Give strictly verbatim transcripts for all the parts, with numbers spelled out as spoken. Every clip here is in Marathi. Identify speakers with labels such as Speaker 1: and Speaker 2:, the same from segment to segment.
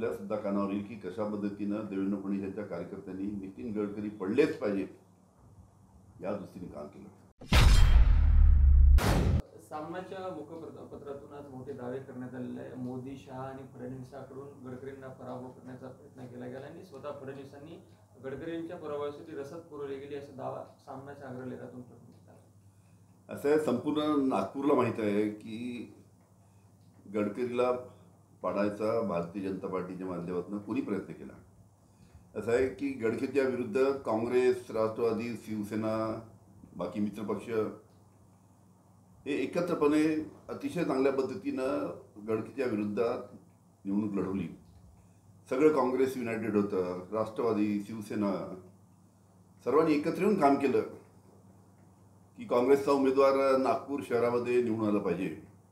Speaker 1: आपल्या सुद्धा कानावर येईल की कशा पद्धतीनं देवेंद्र फडणवीस यांच्या कार्यकर्त्यांनी नितीन गडकरी पडलेच पाहिजेत या दृष्टीने काम केलं.
Speaker 2: सामनाच्या मुखपत्रातून आज मोठे दावे करण्यात आलेले आहे. मोदी, शहा आणि फडणवीसांकडून गडकरींना पराभव करण्याचा प्रयत्न केला गेला आणि स्वतः फडणवीसांनी गडकरींच्या पराभवासाठी रसद पुरवली गेली असा दावा सामनाच्या अग्रलेखातून करण्यात आला.
Speaker 1: असं आहे, संपूर्ण नागपूरला माहीत आहे की गडकरीला पाडायचा भारतीय जनता पार्टीच्या माध्यमातून कोणी प्रयत्न केला. असं आहे की गडकरीच्या विरुद्ध काँग्रेस, राष्ट्रवादी, शिवसेना, बाकी मित्रपक्ष हे एकत्रपणे अतिशय चांगल्या पद्धतीनं गडकरीच्या विरुद्धात निवडणूक लढवली. सगळं काँग्रेस युनायटेड होतं, राष्ट्रवादी, शिवसेना सर्वांनी एकत्र येऊन काम केलं की काँग्रेसचा उमेदवार नागपूर शहरामध्ये निवडून आला पाहिजे.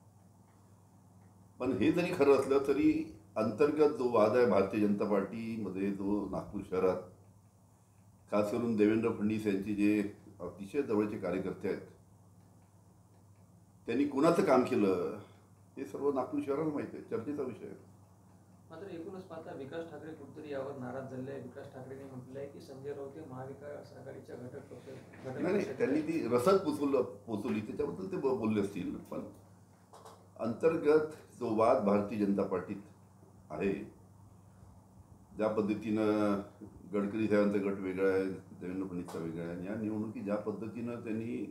Speaker 1: पण हे जरी खरं असलं तरी अंतर्गत जो वाद आहे भारतीय जनता पार्टीमध्ये, जो नागपूर शहरात खास करून देवेंद्र फडणवीस यांचे जे अतिशय जवळचे कार्यकर्ते आहेत त्यांनी कुणाचं काम केलं हे सर्व नागपूर शहराला माहिती आहे, चर्चेचा विषय आहे.
Speaker 2: मात्र एकूणच पाहता विकास ठाकरे कुठेतरी यावर नाराज झाले आहे. विकास ठाकरेंनी म्हटलं आहे की संजय राऊत हे महाविकास आघाडीच्या घटक पक्ष
Speaker 1: नाही, त्यांनी ती रसद पोचवलं पोचवली त्याच्याबद्दल ते बोलले असतील. पण अंतर्गत जो वाद भारतीय जनता पार्टीत आहे, ज्या पद्धतीनं गडकरी साहेबांचा गट वेगळा आहे, देवेंद्र फडणवीसचा वेगळा आहे, या निवडणुकीत ज्या पद्धतीनं त्यांनी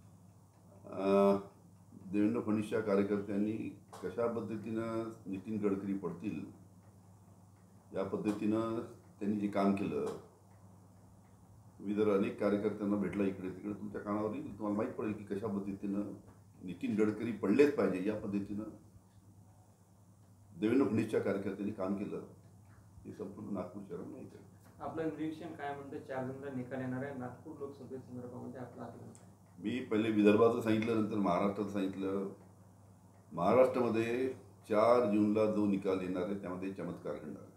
Speaker 1: देवेंद्र फडणवीसच्या कार्यकर्त्यांनी कशा पद्धतीनं नितीन गडकरी पडतील या पद्धतीनं त्यांनी जे काम केलं. तुम्ही जर अनेक कार्यकर्त्यांना भेटला इकडे तिकडे तुमच्या कानावर येईल, तुम्हाला माहीत पडेल की कशा पद्धतीनं नितीन गडकरी पडलेच पाहिजे या पद्धतीनं देवेंद्र फडणवीसच्या कार्यकर्त्यांनी काम केलं. हे संपूर्ण नागपूर शहरात माहीत आहे.
Speaker 2: आपलं निरीक्षण काय म्हणतं? चार जूनला निकाल येणार आहे नागपूर लोकसभेसंदर्भामध्ये आपला
Speaker 1: मी पहिले विदर्भाचं सांगितलं, नंतर महाराष्ट्रात सांगितलं. महाराष्ट्रामध्ये चार जूनला जो निकाल येणार आहे त्यामध्ये चमत्कार घडणार आहे.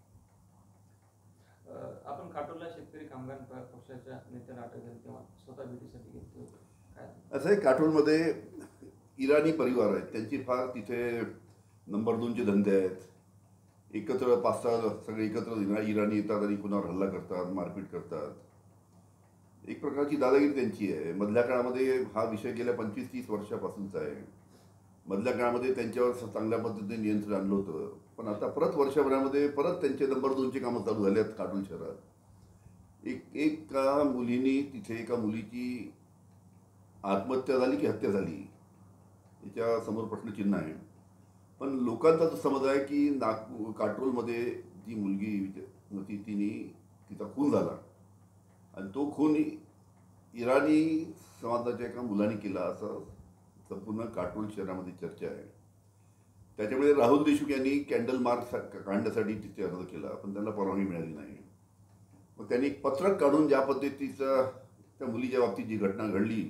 Speaker 2: आपण काटोलला शेतकरी कामगार पक्षाच्या नेत्याला अटक झाली तेव्हा स्वतः भेटीसाठी घेतली होती.
Speaker 1: असं आहे, काटोलमध्ये इराणी परिवार आहेत, त्यांची फार तिथे नंबर दोनचे धंदे आहेत. एकत्र पाच सहा सगळे एकत्र इराणी येतात आणि कुणावर हल्ला करतात, मारपीट करतात. एक प्रकारची दादागिरी त्यांची आहे. मधल्या काळामध्ये हा विषय गेल्या पंचवीस तीस वर्षापासूनचा आहे. मधल्या काळामध्ये त्यांच्यावर चांगल्या पद्धतीने नियंत्रण आणलं होतं. पण आता परत वर्षभरामध्ये परत त्यांचे नंबर दोनचे कामं चालू झाले आहेत काटोल शहरात. एक एका मुलीनी तिथे एका मुलीची आत्महत्या झाली की हत्या झाली याच्या समोर प्रश्नचिन्ह आहे. पण लोकांचा तो समज आहे की नागपूर काटोलमध्ये जी मुलगी होती तिने तिचा खून झाला आणि तो खून इराणी समाजाच्या एका मुलाने केला असं संपूर्ण काटोल शहरामध्ये चर्चा आहे. त्याच्यामुळे राहुल देशमुख यांनी कॅन्डल मार्च काढण्यासाठी तिथे अर्ज केला, पण त्यांना परवानगी मिळाली नाही. मग त्यांनी एक पत्रक काढून ज्या पद्धतीचं त्या मुलीच्या बाबतीत जी घटना घडली,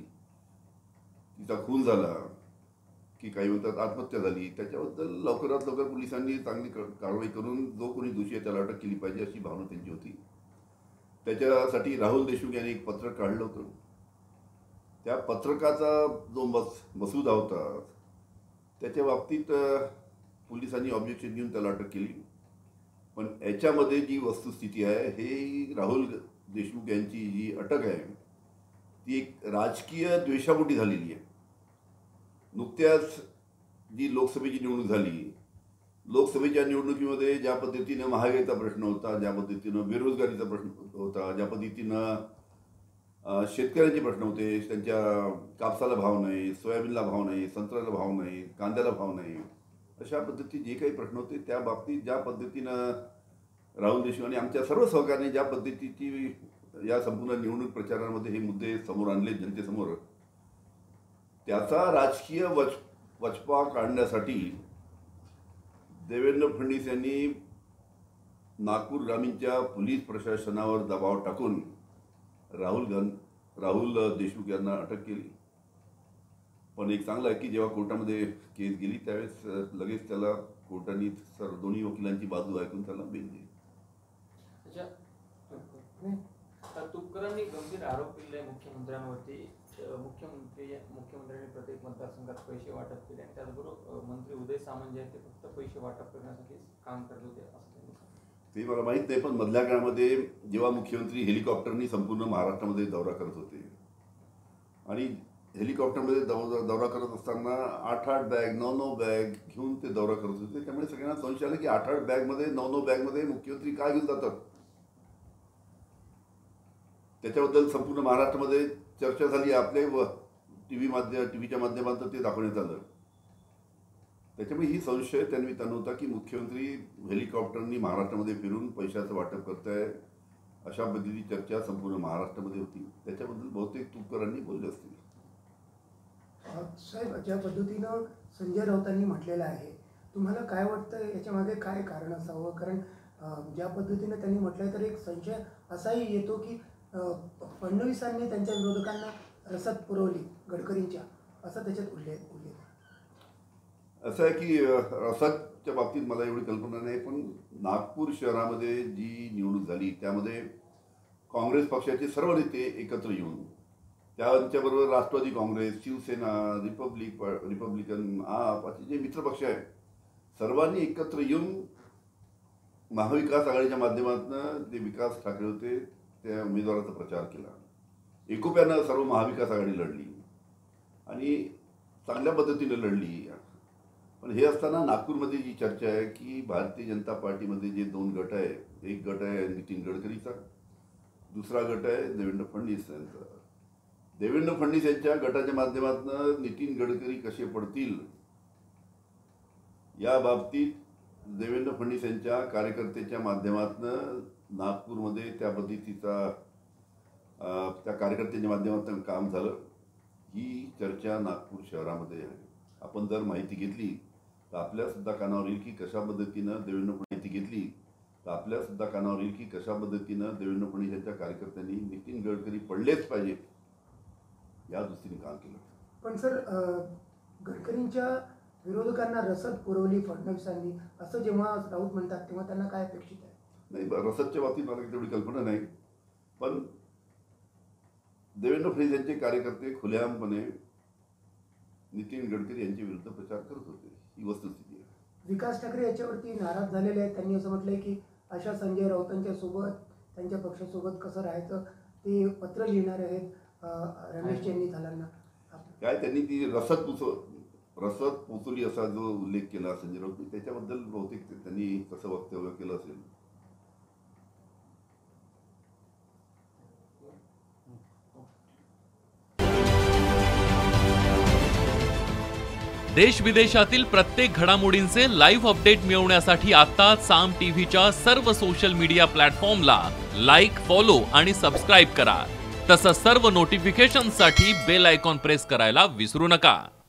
Speaker 1: तिचा खून झाला की काही म्हणतात आत्महत्या झाली, त्याच्याबद्दल लवकरात लवकर पोलिसांनी चांगली कारवाई करून जो कोणी दोषी आहे त्याला अटक केली पाहिजे अशी भावना त्यांची होती. त्याच्यासाठी राहुल देशमुख यांनी एक पत्रक काढलं होतं. त्या पत्रकाचा जो मस मसुदा होता त्याच्या बाबतीत पोलिसांनी ऑब्जेक्शन घेऊन त्याला अटक केली. पण याच्यामध्ये जी वस्तुस्थिती आहे, हे राहुल देशमुख यांची जी अटक आहे ती एक राजकीय द्वेषापोटी झालेली आहे. नुकत्याच जी लोकसभेची निवडणूक झाली, लोकसभेच्या निवडणुकीमध्ये ज्या पद्धतीनं महागाईचा प्रश्न होता, ज्या पद्धतीनं बेरोजगारीचा प्रश्न होता, ज्या पद्धतीनं शेतकऱ्यांचे प्रश्न होते, त्यांच्या कापसाला भाव नाही, सोयाबीनला भाव नाही, संत्र्याला भाव नाही, कांद्याला भाव नाही, अशा पद्धतीचे जे काही प्रश्न होते त्या बाबतीत ज्या पद्धतीनं राहुल देशमुख आणि आमच्या सर्व सहकार्याने ज्या पद्धतीची या संपूर्ण निवडणूक प्रचारामध्ये हे मुद्दे समोर आणले जनतेसमोर, त्याचा राजकीय वच वचपा काढण्यासाठी देवेंद्र फडणवीस यांनी नागपूर ग्रामीणच्या पोलीस प्रशासनावर दबाव टाकून राहुल गां राहुल देशमुख यांना अटक केली. पण एक चांगलं आहे की जेव्हा कोर्टामध्ये केस गेली त्यावेळेस लगेच त्याला कोर्टाने सर्व दोन्ही वकिलांची बाजू ऐकून त्याला बेल दिली.
Speaker 2: तुपकरांनी गंभीर आरोप केले मुख्यमंत्र्यांवरती. मुख्यमंत्री मुख्यमंत्र्यांनी प्रत्येक मतदारसंघात पैसे वाटप केले आणि त्याचबरोबर मंत्री उदय सामंत जे आहेत ते फक्त पैसे वाटप करण्यासाठी काम करत होते असं
Speaker 1: ते मला माहीत नाही, पण मधल्या काळामध्ये जेव्हा मुख्यमंत्री हेलिकॉप्टरनी संपूर्ण महाराष्ट्रामध्ये दौरा करत होते आणि हेलिकॉप्टरमध्ये दौरा दौरा करत असताना आठ आठ बॅग नऊ नऊ बॅग घेऊन ते दौरा करत होते. त्यामुळे सगळ्यांना संशय आला की आठ आठ बॅगमध्ये नऊ नऊ बॅगमध्ये मुख्यमंत्री काय घेऊन जातात. त्याच्याबद्दल संपूर्ण महाराष्ट्रामध्ये चर्चा झाली. आपले टी व्ही माध्यम टी व्हीच्या माध्यमातून ते दाखवण्यात आलं. त्याच्यामुळे ही संशय त्यांनी त्यांना होता की मुख्यमंत्री हेलिकॉप्टरनी महाराष्ट्रामध्ये फिरून पैशाचं वाटप करताय, अशा पद्धतीची चर्चा संपूर्ण महाराष्ट्रामध्ये होती. त्याच्याबद्दल बहुतेक तुपकरांनी बोलले असतील.
Speaker 3: साहेब, ज्या पद्धतीनं संजय राऊतांनी म्हटलेलं आहे, तुम्हाला काय वाटतं याच्या मागे काय कारण असावं? कारण ज्या पद्धतीनं त्यांनी म्हटलंय तर एक संशय असाही येतो की फडणवीसांनी त्यांच्या विरोधकांना रसद पुरवली गडकरींच्या, असं त्याच्यात उल्लेख उल्लेख
Speaker 1: असं आहे की रसदच्या बाबतीत मला एवढी कल्पना नाही, पण नागपूर शहरामध्ये जी निवडणूक झाली त्यामध्ये काँग्रेस पक्षाचे सर्व नेते एकत्र येऊन, त्यांच्याबरोबर Rashtravadi Congress, Shivsena, republic republican AAP असे जे मित्रपक्ष आहेत, सर्वांनी एकत्र येऊन महाविकास आघाडीच्या माध्यमातून जे विकास ठाकरे होते त्या उमेदवाराचा प्रचार केला. एकोप्यानं सर्व महाविकास आघाडी लढली आणि चांगल्या पद्धतीने लढली. पण हे असताना नागपूरमध्ये जी चर्चा आहे की भारतीय जनता पार्टीमध्ये जे दोन गट आहे, एक गट आहे नितीन गडकरीचा, दुसरा गट आहे देवेंद्र फडणवीस यांचा. देवेंद्र फडणवीस यांच्या गटाच्या माध्यमातून नितीन गडकरी कसे पडतील या बाबतीत देवेंद्र फडणवीस यांच्या कार्यकर्त्याच्या माध्यमातून नागपूरमध्ये त्या पद्धतीचा त्या कार्यकर्त्यांच्या माध्यमातून काम झालं. ही चर्चा नागपूर शहरामध्ये आहे. आपण जर माहिती घेतली तर आपल्या सुद्धा कानावर येईल की कशा पद्धतीनं देवेंद्र फडणवीस माहिती घेतली तर आपल्या सुद्धा कानावर येईल की कशा पद्धतीनं देवेंद्र फडणवीस यांच्या कार्यकर्त्यांनी नितीन गडकरी पडलेच पाहिजे या दृष्टीने काम केलं.
Speaker 3: पण सर, गडकरींच्या विरोधकांना रसद पुरवली फडणवीसांनी असं जेव्हा राऊत म्हणतात तेव्हा त्यांना काय अपेक्षित आहे?
Speaker 1: नाही, रसदच्या बाबतीत मला तेवढी कल्पना नाही, पण देवेंद्र फडणवीस यांचे कार्यकर्ते खुलेआमपणे नितीन गडकरी यांच्या विरुद्ध प्रचार करत होते. ही वस्तुस्थिती आहे.
Speaker 3: विकास ठाकरे याच्यावरती नाराज झालेले आहेत. त्यांनी असं म्हटलंय की अशा संजय राऊतांच्या सोबत, त्यांच्या पक्षासोबत कसं राहायचं ते पत्र लिहिणार आहेत रमेश चेन्नीथालांना.
Speaker 1: काय त्यांनी ती रसद पुसव रसद पोचवली असा जो उल्लेख केला संजय राऊत, त्याच्याबद्दल बहुतेक त्यांनी तसं वक्तव्य केलं असेल.
Speaker 4: देश विदेशातील प्रत्येक घडामोडींचे लाईव्ह अपडेट मिळवण्यासाठी आता साम टीव्हीच्या सर्व सोशल मीडिया प्लॅटफॉर्मला लाईक, फॉलो आणि सबस्क्राईब करा. तसंच सर्व नोटिफिकेशनसाठी बेल आयकॉन प्रेस करायला विसरू नका.